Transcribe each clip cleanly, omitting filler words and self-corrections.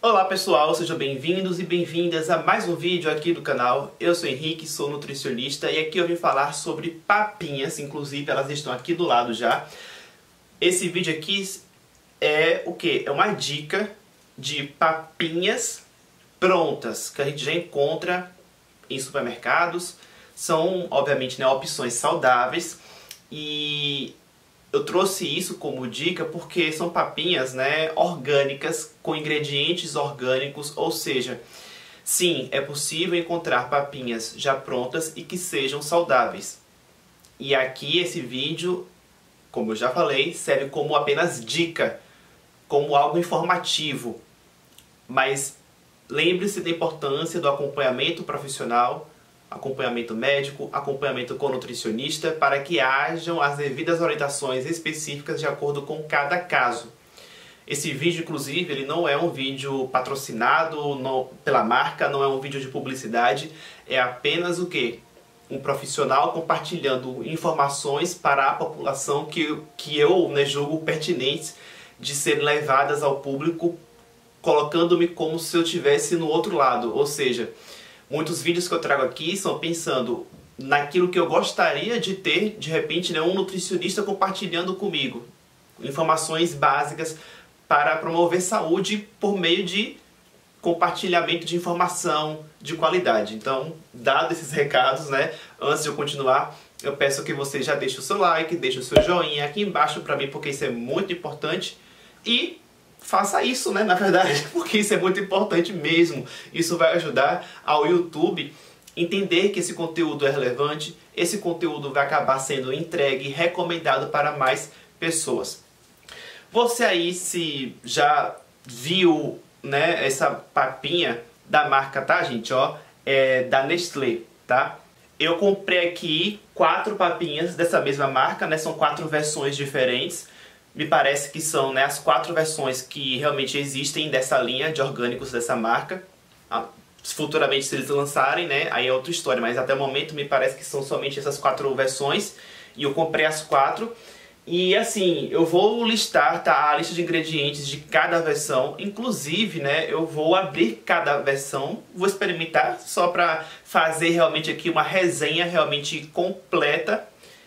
Olá pessoal, sejam bem-vindos e bem-vindas a mais um vídeo aqui do canal. Eu sou Henrique, sou nutricionista e aqui eu vim falar sobre papinhas, inclusive elas estão aqui do lado já. Esse vídeo aqui é o quê? É uma dica de papinhas prontas que a gente já encontra em supermercados. São, obviamente, opções saudáveis e eu trouxe isso como dica porque são papinhas, orgânicas, com ingredientes orgânicos, ou seja, sim, é possível encontrar papinhas já prontas e que sejam saudáveis. E aqui esse vídeo, como eu já falei, serve como apenas dica, como algo informativo. Mas lembre-se da importância do acompanhamento profissional, acompanhamento médico, acompanhamento com nutricionista, para que hajam as devidas orientações específicas de acordo com cada caso. Esse vídeo, inclusive, ele não é um vídeo patrocinado pela marca, não é um vídeo de publicidade, é apenas o quê? Um profissional compartilhando informações para a população que eu julgo pertinentes de serem levadas ao público, colocando-me como se eu estivesse no outro lado, ou seja, muitos vídeos que eu trago aqui são pensando naquilo que eu gostaria de ter, de repente, um nutricionista compartilhando comigo. Informações básicas para promover saúde por meio de compartilhamento de informação de qualidade. Então, dado esses recados, antes de eu continuar, eu peço que você já deixe o seu like, deixe o seu joinha aqui embaixo para mim, porque isso é muito importante. E faça isso, na verdade, porque isso é muito importante mesmo. Isso vai ajudar ao YouTube entender que esse conteúdo é relevante, esse conteúdo vai acabar sendo entregue e recomendado para mais pessoas. Você aí, se já viu, essa papinha da marca, tá, gente? Ó, é da Nestlé, tá? Eu comprei aqui 4 papinhas dessa mesma marca, são 4 versões diferentes. Me parece que são as 4 versões que realmente existem dessa linha de orgânicos dessa marca. Futuramente, se eles lançarem, aí é outra história, mas até o momento me parece que são somente essas 4 versões. E eu comprei as 4. E assim, eu vou listar a lista de ingredientes de cada versão. Inclusive, eu vou abrir cada versão, vou experimentar só para fazer realmente aqui uma resenha realmente completa.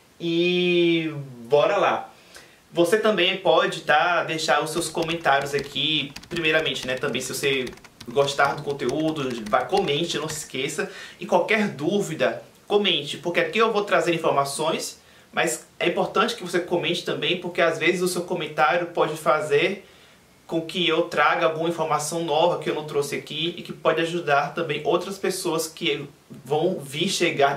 E bora lá! Você também pode deixar os seus comentários aqui, primeiramente, também se você gostar do conteúdo, comente, não se esqueça. E qualquer dúvida, comente, porque aqui eu vou trazer informações, mas é importante que você comente também, porque às vezes o seu comentário pode fazer com que eu traga alguma informação nova que eu não trouxe aqui e que pode ajudar também outras pessoas que vão chegar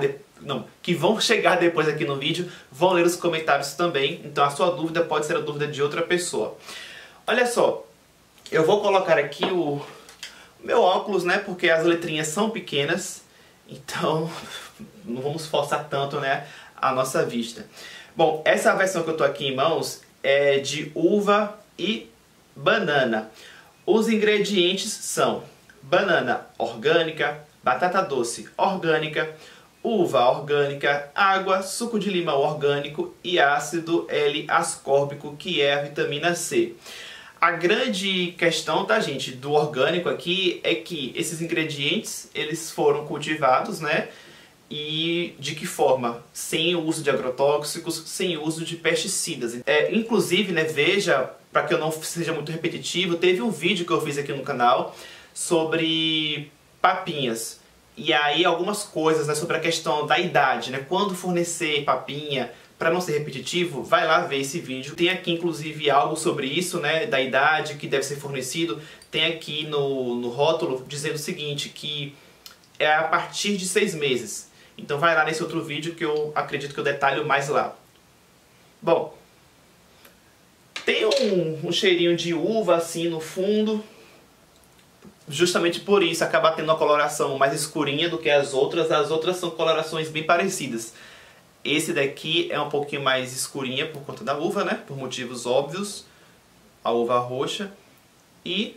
depois aqui no vídeo, vão ler os comentários também. Então a sua dúvida pode ser a dúvida de outra pessoa. Olha só, eu vou colocar aqui o meu óculos, porque as letrinhas são pequenas, então não vamos forçar tanto, a nossa vista. Bom, essa versão que eu tô aqui em mãos é de uva e banana. Os ingredientes são banana orgânica, batata doce orgânica, uva orgânica, água, suco de limão orgânico e ácido L-ascórbico, que é a vitamina C. A grande questão, tá, gente, do orgânico aqui é que esses ingredientes, eles foram cultivados, e de que forma? Sem o uso de agrotóxicos, sem o uso de pesticidas. Inclusive, veja, para que eu não seja muito repetitivo, teve um vídeo que eu fiz aqui no canal sobre papinhas. E aí algumas coisas, sobre a questão da idade, quando fornecer papinha, para não ser repetitivo, vai lá ver esse vídeo. Tem aqui inclusive algo sobre isso, da idade que deve ser fornecido. Tem aqui no rótulo dizendo o seguinte, que é a partir de 6 meses. Então vai lá nesse outro vídeo que eu acredito que eu detalho mais lá. Bom, tem um cheirinho de uva assim no fundo. Justamente por isso acaba tendo uma coloração mais escurinha do que as outras. As outras são colorações bem parecidas. Esse daqui é um pouquinho mais escurinha por conta da uva, por motivos óbvios. A uva roxa. E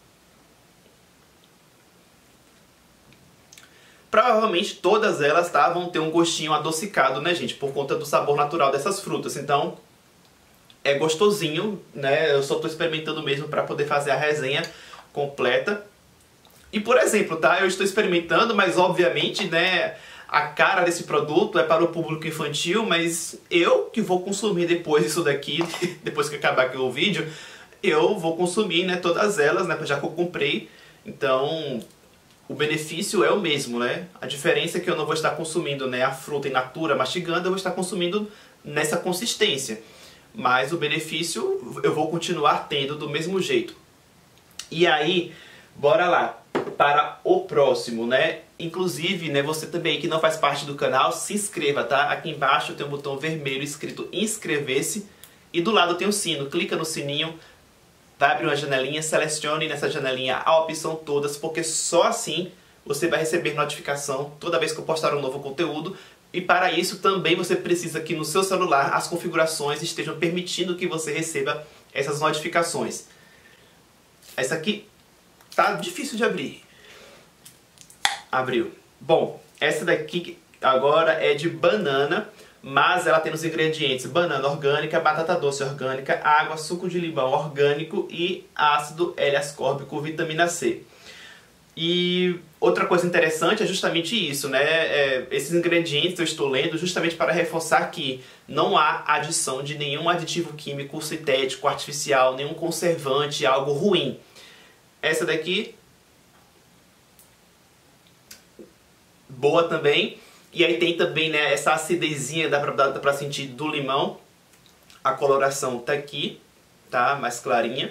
provavelmente todas elas vão ter um gostinho adocicado, gente? Por conta do sabor natural dessas frutas. Então, é gostosinho, Eu só estou experimentando mesmo para poder fazer a resenha completa. E por exemplo, tá? Eu estou experimentando, mas obviamente, né, a cara desse produto é para o público infantil, mas eu que vou consumir depois isso daqui, depois que acabar aqui o vídeo, eu vou consumir, né, todas elas, né, já que eu comprei. Então, o benefício é o mesmo, né? A diferença é que eu não vou estar consumindo, né, a fruta in natura mastigando, eu vou estar consumindo nessa consistência. Mas o benefício eu vou continuar tendo do mesmo jeito. E aí, bora lá para o próximo, né? Inclusive, né, você também que não faz parte do canal, se inscreva, tá? Aqui embaixo tem um botão vermelho escrito inscrever-se e do lado tem um sino. Clica no sininho, vai abrir uma janelinha, selecione nessa janelinha a opção todas, porque só assim você vai receber notificação toda vez que eu postar um novo conteúdo. E para isso também você precisa que no seu celular as configurações estejam permitindo que você receba essas notificações. Essa aqui tá difícil de abrir. Abriu. Bom, essa daqui agora é de banana, mas ela tem nos ingredientes banana orgânica, batata doce orgânica, água, suco de limão orgânico e ácido L-ascórbico, vitamina C. E outra coisa interessante é justamente isso, né? Esses ingredientes eu estou lendo justamente para reforçar que não há adição de nenhum aditivo químico sintético, artificial, nenhum conservante, algo ruim. Essa daqui, boa também. E aí tem também, né, essa acidezinha, dá pra sentir do limão. A coloração tá aqui, tá? Mais clarinha.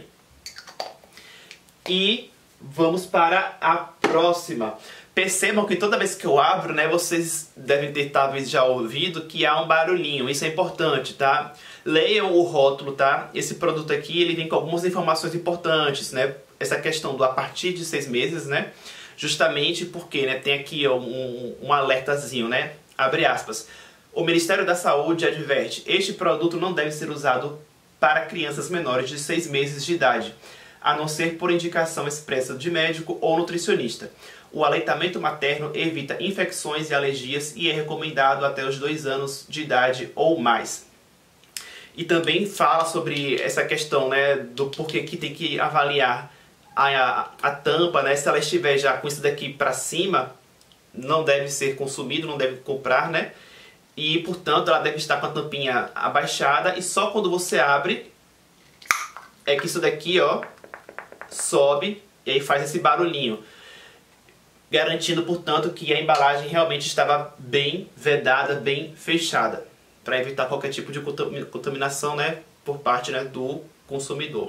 E vamos para a próxima. Percebam que toda vez que eu abro, né, vocês devem ter talvez já ouvido que há um barulhinho. Isso é importante, tá? Leiam o rótulo, tá? Esse produto aqui, ele vem com algumas informações importantes, né? Essa questão do a partir de 6 meses, né? Justamente porque, né, tem aqui ó, um alertazinho, né? Abre aspas. O Ministério da Saúde adverte: este produto não deve ser usado para crianças menores de 6 meses de idade, a não ser por indicação expressa de médico ou nutricionista. O aleitamento materno evita infecções e alergias e é recomendado até os 2 anos de idade ou mais. E também fala sobre essa questão, né, do porquê que tem que avaliar a tampa, né? Se ela estiver já com isso daqui para cima, não deve ser consumido, não deve comprar, né? E, portanto, ela deve estar com a tampinha abaixada e só quando você abre é que isso daqui, ó, sobe e aí faz esse barulhinho. Garantindo, portanto, que a embalagem realmente estava bem vedada, bem fechada, para evitar qualquer tipo de contaminação, né, por parte, né, do consumidor.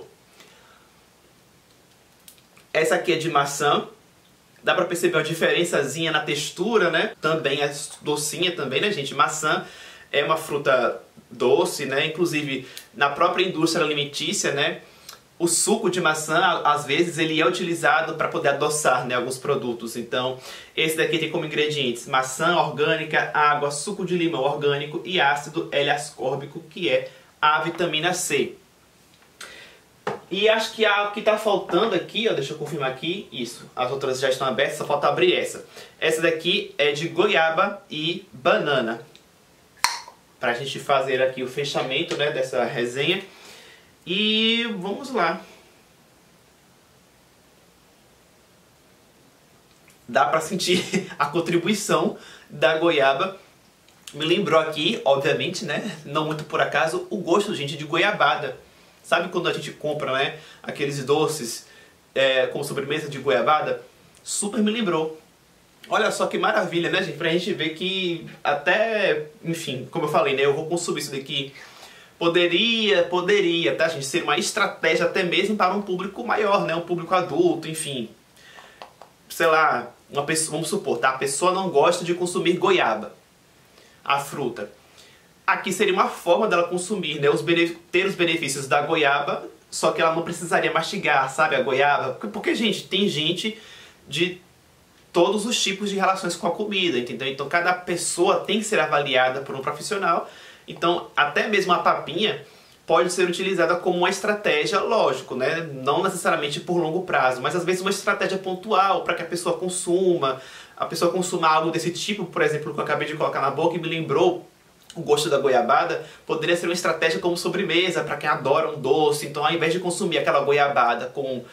Essa aqui é de maçã. Dá pra perceber uma diferençazinha na textura, né? Também é docinha também, né, gente? Maçã é uma fruta doce, né? Inclusive, na própria indústria alimentícia, né, o suco de maçã, às vezes, ele é utilizado para poder adoçar, né, alguns produtos. Então, esse daqui tem como ingredientes maçã orgânica, água, suco de limão orgânico e ácido L-ascórbico, que é a vitamina C. E acho que a que tá faltando aqui, ó, deixa eu confirmar aqui, isso. As outras já estão abertas, só falta abrir essa. Essa daqui é de goiaba e banana. Pra gente fazer aqui o fechamento, né, dessa resenha. E vamos lá. Dá pra sentir a contribuição da goiaba. Me lembrou aqui, obviamente, né, não muito por acaso, o gosto, gente, de goiabada. Sabe quando a gente compra, né, aqueles doces com sobremesa de goiabada? Super me lembrou. Olha só que maravilha, né, gente? Pra gente ver que até, enfim, como eu falei, né, eu vou consumir isso daqui. Poderia, tá, gente, ser uma estratégia até mesmo para um público maior, né, um público adulto, enfim. Sei lá, uma pessoa, vamos supor, tá, a pessoa não gosta de consumir goiaba, a fruta. Aqui seria uma forma dela consumir, né, ter os benefícios da goiaba, só que ela não precisaria mastigar, sabe, a goiaba. Porque, gente, tem gente de todos os tipos de relações com a comida, entendeu? Então cada pessoa tem que ser avaliada por um profissional. Então até mesmo a papinha pode ser utilizada como uma estratégia, lógico, né? Não necessariamente por longo prazo, mas às vezes uma estratégia pontual para que a pessoa consuma algo desse tipo, por exemplo, que eu acabei de colocar na boca e me lembrou o gosto da goiabada. Poderia ser uma estratégia como sobremesa para quem adora um doce. Então, ao invés de consumir aquela goiabada com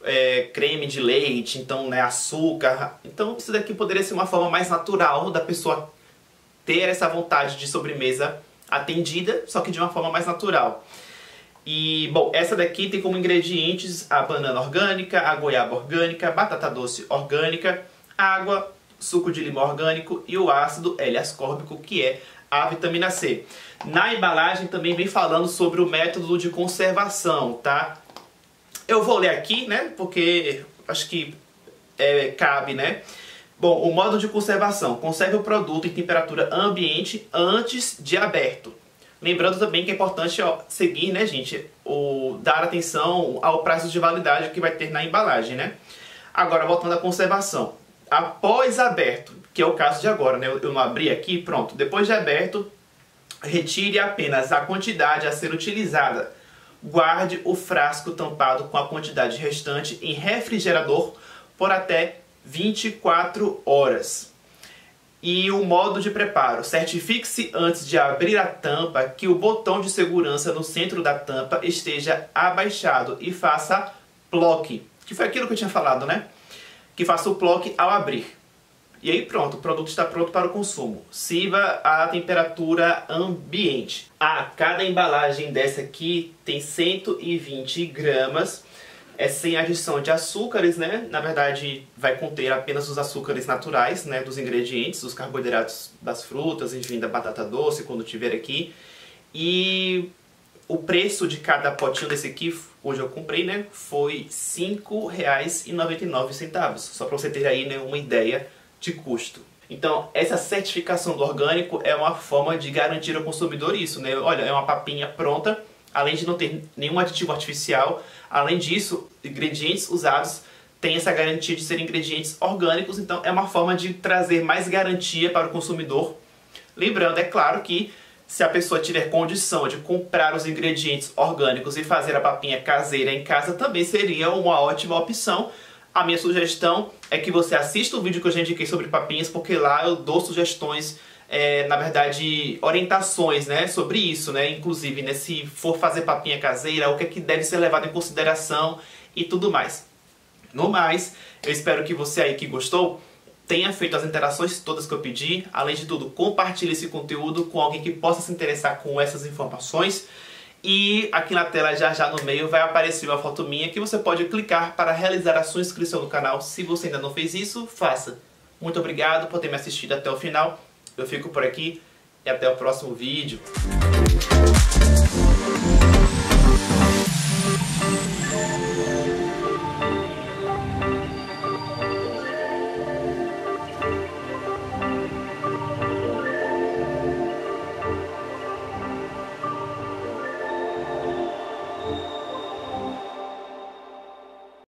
creme de leite, então, né, açúcar. Então isso daqui poderia ser uma forma mais natural da pessoa ter essa vontade de sobremesa atendida, só que de uma forma mais natural. E, bom, essa daqui tem como ingredientes a banana orgânica, a goiaba orgânica, batata doce orgânica, água, suco de limão orgânico e o ácido L-ascórbico, que é a vitamina C. Na embalagem também vem falando sobre o método de conservação, tá? Eu vou ler aqui, né, porque acho que cabe, né? Bom, o modo de conservação. Conserve o produto em temperatura ambiente antes de aberto. Lembrando também que é importante seguir, né, gente, dar atenção ao prazo de validade que vai ter na embalagem, né? Agora, voltando à conservação. Após aberto, que é o caso de agora, né? Eu não abri aqui, pronto. Depois de aberto, retire apenas a quantidade a ser utilizada. Guarde o frasco tampado com a quantidade restante em refrigerador por até 24 horas. E o modo de preparo. Certifique-se antes de abrir a tampa que o botão de segurança no centro da tampa esteja abaixado e faça ploque. Que foi aquilo que eu tinha falado, né? Que faça o ploque ao abrir. E aí pronto, o produto está pronto para o consumo. Sirva a temperatura ambiente. Cada embalagem dessa aqui tem 120 gramas. É sem adição de açúcares, né? Na verdade, vai conter apenas os açúcares naturais, né? Dos ingredientes, os carboidratos das frutas, enfim, da batata doce, quando tiver aqui. E o preço de cada potinho desse aqui, hoje eu comprei, né? Foi R$ 5,99. Só para você ter aí, né, uma ideia de custo. Então, essa certificação do orgânico é uma forma de garantir ao consumidor isso, né? Olha, é uma papinha pronta, além de não ter nenhum aditivo artificial. Além disso, ingredientes usados têm essa garantia de serem ingredientes orgânicos, então é uma forma de trazer mais garantia para o consumidor. Lembrando, é claro que se a pessoa tiver condição de comprar os ingredientes orgânicos e fazer a papinha caseira em casa, também seria uma ótima opção. A minha sugestão é que você assista o vídeo que eu já indiquei sobre papinhas, porque lá eu dou sugestões, na verdade, orientações, né, sobre isso, né? Inclusive, né, se for fazer papinha caseira, o que é que deve ser levado em consideração e tudo mais. No mais, eu espero que você aí que gostou tenha feito as interações todas que eu pedi. Além de tudo, compartilhe esse conteúdo com alguém que possa se interessar com essas informações. E aqui na tela, já no meio, vai aparecer uma foto minha que você pode clicar para realizar a sua inscrição no canal. Se você ainda não fez isso, faça. Muito obrigado por ter me assistido até o final. Eu fico por aqui e até o próximo vídeo.